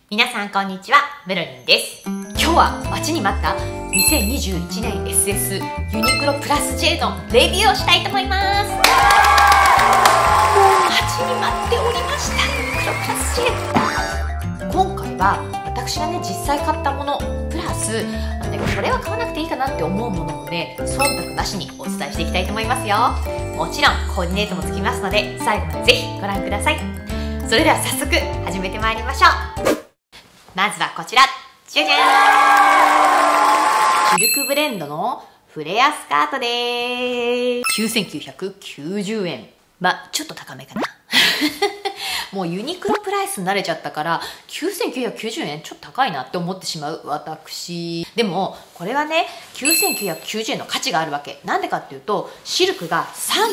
皆さんこんにちは、メロリンです。今日は待ちに待った2021年 SS ユニクロプラス J のレビューをしたいと思います。もう待ちに待っておりました、ユニクロプラス J。今回は私がね実際買ったものプラスこれは買わなくていいかなって思うものもね忖度なしにお伝えしていきたいと思いますよ。もちろんコーディネートもつきますので最後までぜひご覧ください。それでは早速始めてまいりましょう。まずはこちら、じゃじゃーん、シルクブレンドのフレアスカートでーす。9990円。ちょっと高めかなもうユニクロプライスに慣れちゃったから9990円ちょっと高いなって思ってしまう私。でもこれはね9990円の価値があるわけ。なんでかっていうとシルクが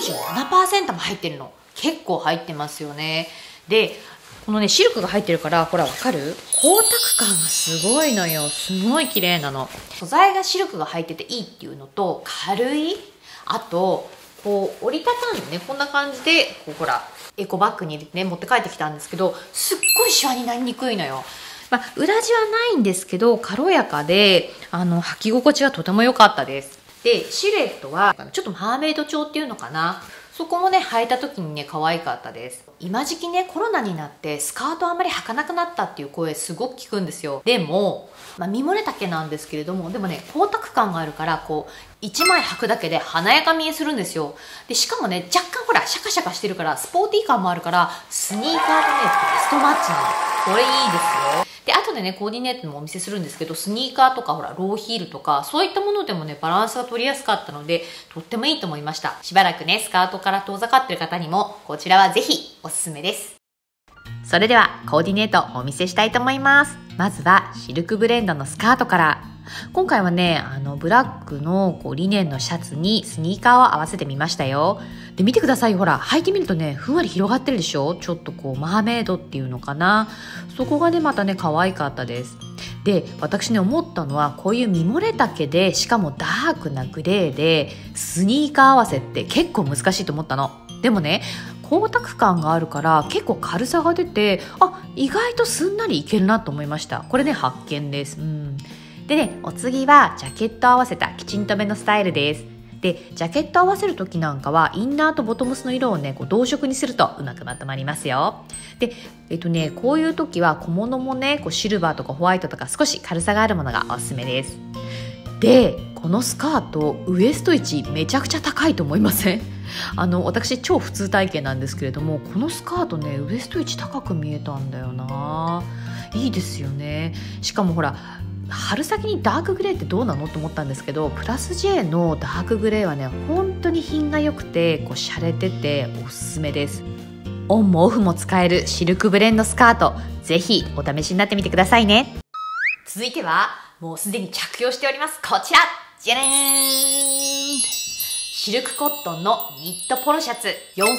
37% も入ってるの。結構入ってますよね。でこのねシルクが入ってるからほらわかる？光沢感がすごいのよ。すごい綺麗なの。素材がシルクが入ってていいっていうのと軽い、あとこう折りたたんでねこんな感じでこうほらエコバッグに入れてね持って帰ってきたんですけど、すっごいシワになりにくいのよ。裏地はないんですけど軽やかで履き心地がとても良かったです。でシルエットはちょっとマーメイド調っていうのかな、そこもね履いた時にね可愛かったです。今時期ねコロナになってスカートあんまり履かなくなったっていう声すごく聞くんですよ。でも身漏れ丈なんですけれども、でもね光沢感があるからこう1枚履くだけで華やか見えするんですよ。でしかもね若干ほらシャカシャカしてるからスポーティー感もあるからスニーカーとねベストマッチなの。これいいですよ。で後でねコーディネートもお見せするんですけど、スニーカーとかほらローヒールとかそういったものでもねバランスが取りやすかったのでとってもいいと思いました。しばらくねスカートから遠ざかってる方にもこちらはぜひおすすめです。それではコーディネートをお見せしたいと思います。まずはシルクブレンドのスカートから。今回はねブラックのリネンのシャツにスニーカーを合わせてみましたよ。で見てください、ほら履いてみるとねふんわり広がってるでしょ。ちょっとマーメイドっていうのかな、そこがねまたね可愛かったです。で私ね思ったのはこういう身漏れ丈でしかもダークなグレーでスニーカー合わせって結構難しいと思ったの。でもね光沢感があるから結構軽さが出て意外とすんなりいけるなと思いました。これね発見です。でねお次はジャケット合わせたきちんとめのスタイルです。でジャケット合わせる時なんかはインナーとボトムスの色をね同色にするとうまくまとまりますよ。でこういう時は小物もねシルバーとかホワイトとか少し軽さがあるものがおすすめです。でこのスカートウエスト位置めちゃくちゃ高いと思いません？私超普通体型なんですけれども、このスカートねウエスト位置高く見えたんだよな。いいですよね。しかもほら春先にダークグレーってどうなのと思ったんですけど、プラス J のダークグレーはね本当に品が良くて洒落てておすすめです。オンもオフも使えるシルクブレンドスカート、ぜひお試しになってみてくださいね。続いてはもうすでに着用しておりますこちら、じゃらーん、シルクコットンのニットポロシャツ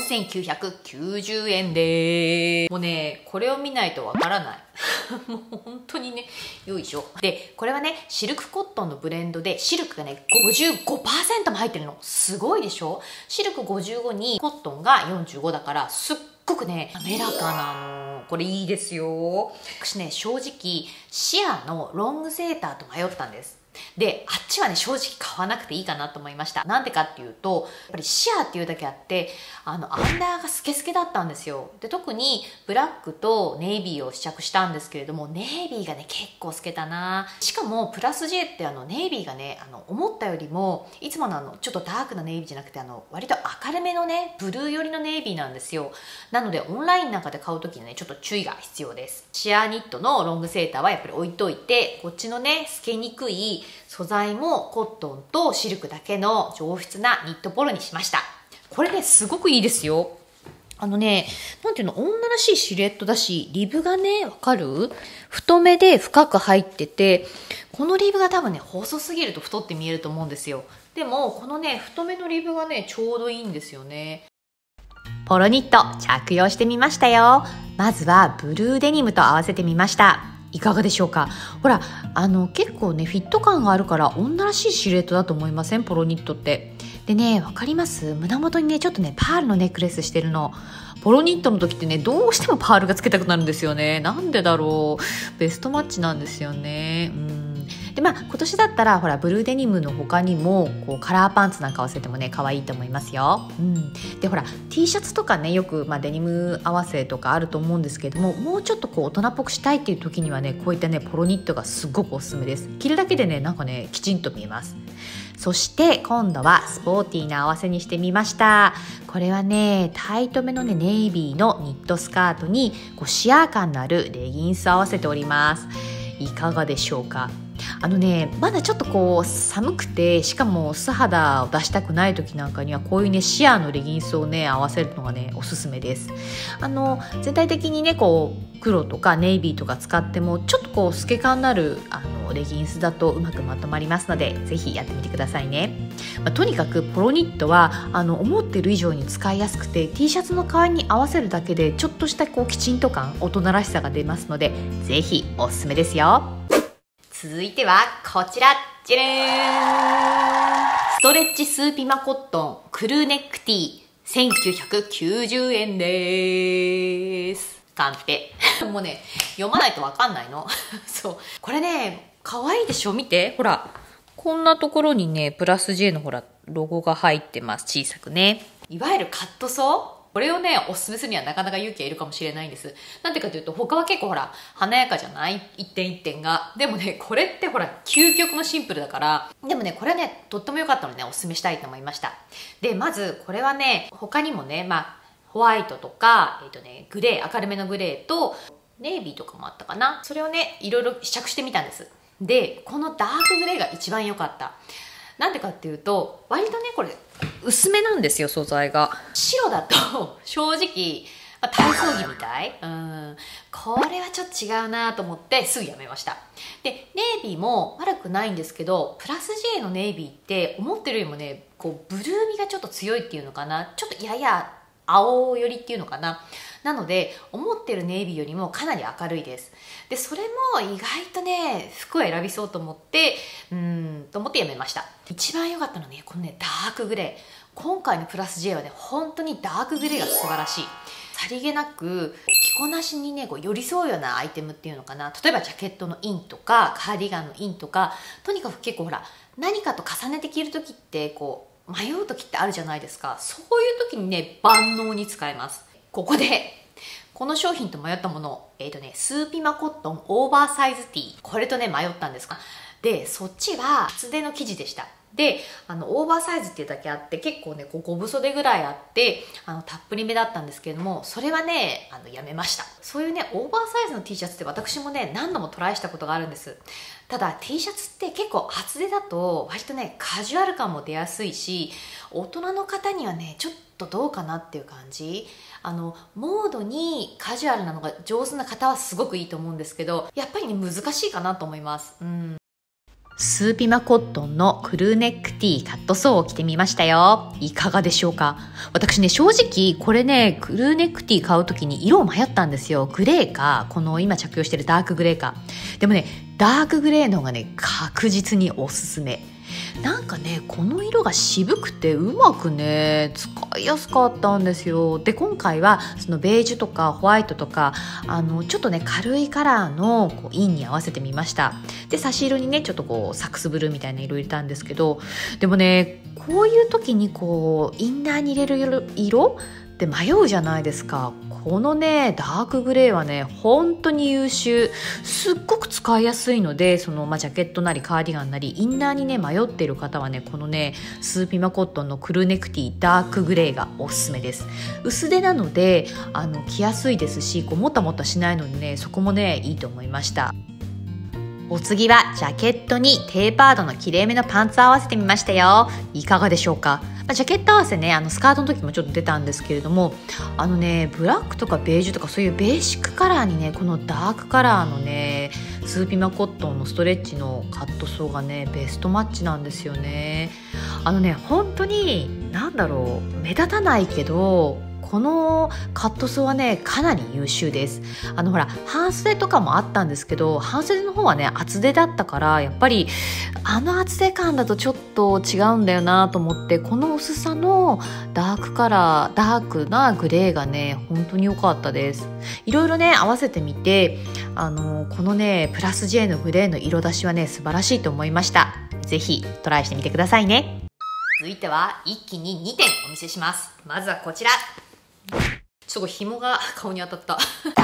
4990円でーす。もうねこれを見ないとわからないもう本当にねよいしょ。でこれはねシルクコットンのブレンドでシルクがね 55% も入ってるの。すごいでしょ。シルク55にコットンが45だからすっごくね滑らかなの。これいいですよ。私ね正直シアのロングセーターと迷ったんです。であっちはね正直買わなくていいかなと思いました。なんでかっていうとやっぱりシアっていうだけあってアンダーがスケスケだったんですよ。で特にブラックとネイビーを試着したんですけれども、ネイビーがね結構透けたな。しかもプラス J ってネイビーがね思ったよりもいつものちょっとダークなネイビーじゃなくて割と明るめのねブルー寄りのネイビーなんですよ。なのでオンラインなんかで買う時にねちょっと注意が必要です。シアニットのロングセーターはやっぱり置いといて、こっちのね透けにくい素材もコットンとシルクだけの上質なニットポロにしました。これねすごくいいですよ。なんていうの、女らしいシルエットだし、リブがねわかる？太めで深く入ってて、このリブが多分ね細すぎると太って見えると思うんですよ。でもこのね太めのリブがねちょうどいいんですよね。ポロニット着用してみましたよ。まずはブルーデニムと合わせてみました。いかがでしょうか。ほら結構ねフィット感があるから女らしいシルエットだと思いません？ポロニットって。でねわかります？胸元にねちょっとねパールのネックレスしてるの。 ポロニットの時ってね、どうしてもパールがつけたくなるんですよね。なんでだろう。ベストマッチなんですよね。で今年だったらほらブルーデニムの他にもこうカラーパンツなんか合わせてもね可愛いと思いますよ。でほら T シャツとかねよく、デニム合わせとかあると思うんですけれども、もうちょっとこう大人っぽくしたいっていう時にはねこういったねポロニットがすごくおすすめです。着るだけでねなんかねきちんと見えます。そして今度はスポーティーな合わせにしてみました。これはねタイトめのねネイビーのニットスカートにこうシアー感のあるレギンスを合わせております。いかがでしょうか。まだちょっとこう寒くて、しかも素肌を出したくない時なんかにはこういうねシアーのレギンスをね合わせるのがねおすすめです。全体的にねこう黒とかネイビーとか使ってもちょっとこう透け感のあるレギンスだとうまくまとまりますので、ぜひやってみてくださいね。とにかくポロニットは思ってる以上に使いやすくて、 T シャツの代わりに合わせるだけでちょっとしたこうきちんと感、大人らしさが出ますので、ぜひおすすめですよ。続いてはこちら、じゃれーん、ストレッチスーピマコットンクルーネックティー1990円です。カンペもうね読まないとわかんないのそうこれね可愛いでしょ。見てほら、こんなところにねプラス J のほらロゴが入ってます。小さくね、いわゆるカットソー、これをねおすすめするにはなかなか勇気がいるかもしれないんです。なんでかというと他は結構ほら華やかじゃない、一点一点が。でもねこれってほら究極のシンプルだから、でもねこれはねとっても良かったので、ね、おすすめしたいと思いました。でまずこれはね他にもねホワイトとか、グレー、明るめのグレーとネイビーとかもあったかな。それをねいろいろ試着してみたんです。でこのダークグレーが一番良かった。なんでかっていうと割とねこれ薄めなんですよ、素材が。白だと正直、体操着みたい。これはちょっと違うなと思ってすぐやめました。でネイビーも悪くないんですけど、プラス J のネイビーって思ってるよりもねこうブルーみがちょっと強いっていうのかな、ちょっとやや青寄りっていうのかな。なので思ってるネイビーよりもかなり明るいです。でそれも意外とね服を選びそうと思ってやめました。一番良かったのはねこのねダークグレー。今回のプラス J はね本当にダークグレーが素晴らしい。さりげなく着こなしにねこう寄り添うようなアイテムっていうのかな。例えばジャケットのインとかカーディガンのインとか、とにかく結構ほら何かと重ねて着る時ってこう迷う時ってあるじゃないですか。そういう時にね万能に使えます。ここでこの商品と迷ったもの、スーピマコットンオーバーサイズティー、これとね迷ったんですが、でそっちは厚手の生地でした。でオーバーサイズっていうだけあって結構ねこう5分袖ぐらいあってたっぷりめだったんですけれども、それはねやめました。そういうねオーバーサイズの T シャツって私もね何度もトライしたことがあるんです。ただ T シャツって結構厚手だと割とねカジュアル感も出やすいし、大人の方にはねちょっとどうかなっていう感じ。モードにカジュアルなのが上手な方はすごくいいと思うんですけど、やっぱりね難しいかなと思います。スーピマコットンのクルーネックティーカットソーを着てみましたよ。いかがでしょうか。私ね正直これねクルーネックティー買う時に色を迷ったんですよ。グレーかこの今着用してるダークグレーか。でもねダークグレーの方がね確実におすすめ。なんかねこの色が渋くてうまくね使いやすかったんですよ。で今回はそのベージュとかホワイトとかちょっとね軽いカラーのこうインに合わせてみました。で差し色にねちょっとこうサックスブルーみたいな色入れたんですけど、でもねこういう時にこうインナーに入れる色で迷うじゃないですか。このねダークグレーはね本当に優秀、すっごく使いやすいので、そのジャケットなりカーディガンなりインナーにね迷っている方はねこのねスーピマコットンのクルーネクティダークグレーがおすすめです。薄手なので着やすいですし、こうもたもたしないのでねそこもねいいと思いました。お次はジャケットにテーパードのきれいめのパンツを合わせてみましたよ。いかがでしょうか。ジャケット合わせねスカートの時もちょっと出たんですけれども、ブラックとかベージュとかそういうベーシックカラーにねこのダークカラーのねスーピマコットンのストレッチのカットソーがねベストマッチなんですよね。本当に目立たないけどこのカットソーはねかなり優秀です。ほら半袖とかもあったんですけど、半袖の方はね厚手だったから、やっぱり厚手感だとちょっと違うんだよなと思って、この薄さのダークカラー、ダークなグレーがね本当に良かったです。いろいろね合わせてみて、このねプラス J のグレーの色出しはね素晴らしいと思いました。ぜひトライしてみてくださいね。続いては一気に2点お見せします。まずはこちら。ちょっと紐が顔に当たった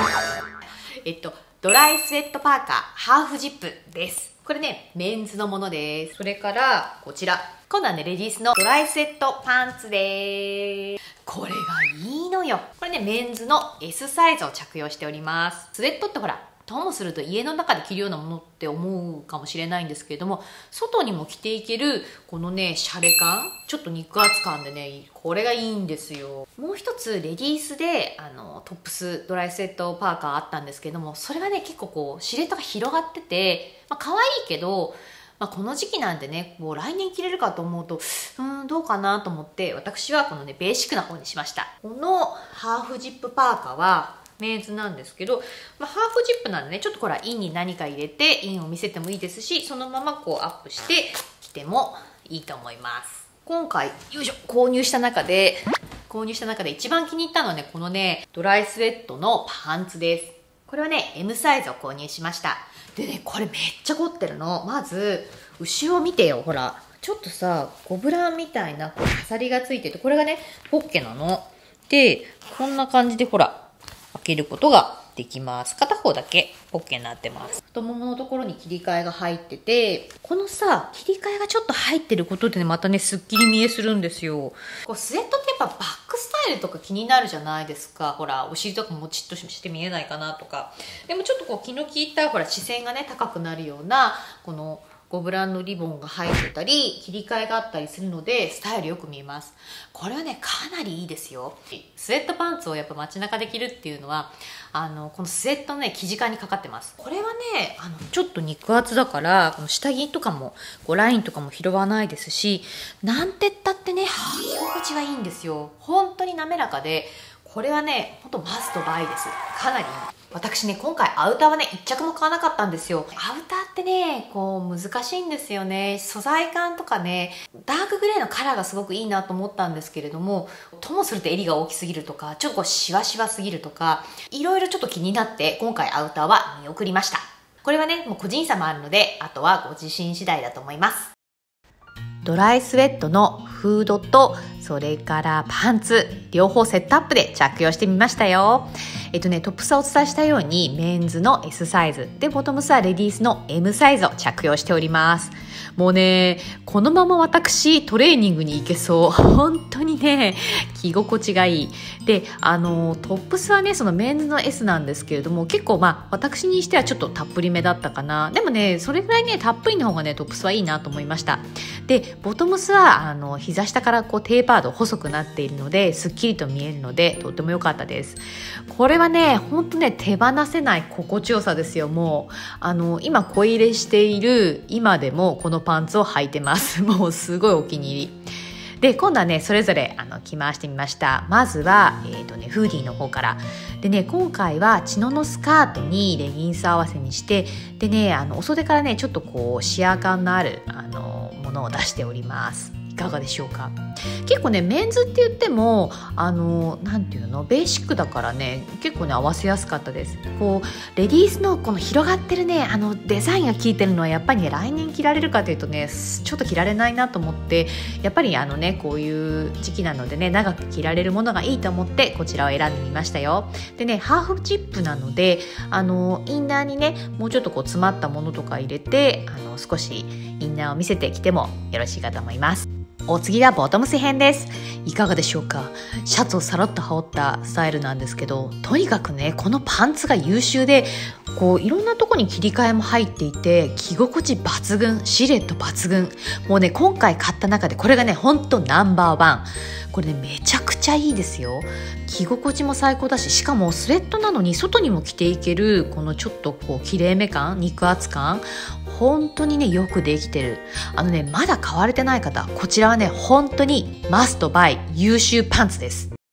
ドライスウェットパーカーハーフジップです。これねメンズのものです。それからこちら、今度はねレディースのドライスウェットパンツです。これがいいのよ。これねメンズの S サイズを着用しております。スウェットってほらともすると家の中で着るようなものって思うかもしれないんですけれども、外にも着ていけるこのねシャレ感、ちょっと肉厚感でねこれがいいんですよ。もう一つレディースでトップスドライスウェットパーカーあったんですけれども、それがね結構こうシルエットが広がってて、可愛いけど、この時期なんでねもう来年着れるかと思うとどうかなと思って、私はこのねベーシックな方にしました。このハーフジップパーカーはメンズなんですけど、ハーフジップなんでねちょっとこれはインに何か入れてインを見せてもいいですし、そのままこうアップして着てもいいと思います。今回購入した中で一番気に入ったのはねこのねドライスウェットのパンツです。これはね M サイズを購入しました。でねこれめっちゃ凝ってるの。まず後ろ見てよ、ほらちょっとさゴブランみたいな飾りがついてて、これがねポッケなので、こんな感じでほら開けることができます。片方だけポッケになってます。太もものところに切り替えが入ってて、このさ切り替えがちょっと入ってることでねまたねすっきり見えするんですよ。スウェットってやっぱバックスタイルとか気になるじゃないですか。ほらお尻とかもちっとして見えないかなとか。でもちょっとこう気の利いたほら視線がね高くなるようなこのゴブランのリボンが入ってたり切り替えがあったりするのでスタイルよく見えます。これはねかなりいいですよ。スウェットパンツをやっぱ街中で着るっていうのはこのスウェットのね生地感にかかってます。これはねちょっと肉厚だからこの下着とかもラインとかも拾わないですし、なんてったってね履き心地がいいんですよ。本当に滑らかで、これはねほんとマストバイです。かなりいい。私ね今回アウターはね1着も買わなかったんですよ。アウターってねこう難しいんですよね。素材感とかねダークグレーのカラーがすごくいいなと思ったんですけれども、ともすると襟が大きすぎるとかちょっとこうシワシワすぎるとかいろいろちょっと気になって今回アウターは見送りました。これはねもう個人差もあるのであとはご自身次第だと思います。ドライスウェットのフードとそれからパンツ両方セットアップで着用してみましたよ。トップスはお伝えしたようにメンズの S サイズで、ボトムスはレディースの M サイズを着用しております。もうねこのまま私トレーニングに行けそう。本当にね着心地がいい。でトップスはねそのメンズの S なんですけれども、結構私にしてはちょっとたっぷりめだったかな。でもねそれぐらいねたっぷりの方がねトップスはいいなと思いました。でボトムスは膝下からこうテーパード細くなっているのですっきりと見えるのでとっても良かったです。これはね本当ね手放せない心地よさですよ。もう今小入れしている今でもこのパンツを履いてます。もうすごいお気に入りで、今度はねそれぞれ着回してみました。まずはフーディーの方からでね、今回はチノのスカートにレギンス合わせにして、でねお袖からねちょっとこうシアー感のあるものを出しております。いかがでしょうか。結構ねメンズって言ってもなんていうのベーシックだからね結構ね合わせやすかったです。こうレディースのこの広がってるねデザインが効いてるのはやっぱりね来年着られるかというとねちょっと着られないなと思って、やっぱりこういう時期なのでね長く着られるものがいいと思ってこちらを選んでみましたよ。でねハーフジップなのでインナーにねもうちょっとこう詰まったものとか入れて少しインナーを見せてきてもよろしいかと思います。お次はボトムス編です。いかがでしょうか。シャツをさらっと羽織ったスタイルなんですけど、とにかくねこのパンツが優秀で、こういろんなとこに切り替えも入っていて着心地抜群、シルエット抜群。もうね今回買った中でこれがねほんとナンバーワン。これねめちゃくちゃいいですよ。着心地も最高だし、しかもスウェットなのに外にも着ていけるこのちょっとこうきれいめ感、肉厚感、本当にねよくできてる。まだ買われてない方、こちらはね本当にマストバイ優秀パンツです。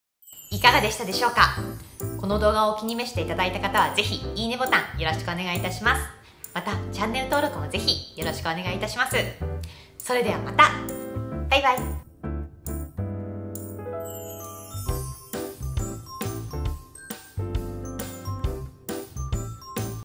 いかがでしたでしょうか。この動画をお気に召していただいた方はぜひいいねボタンよろしくお願いいたします。またチャンネル登録もぜひよろしくお願いいたします。それではまた。バイバイ。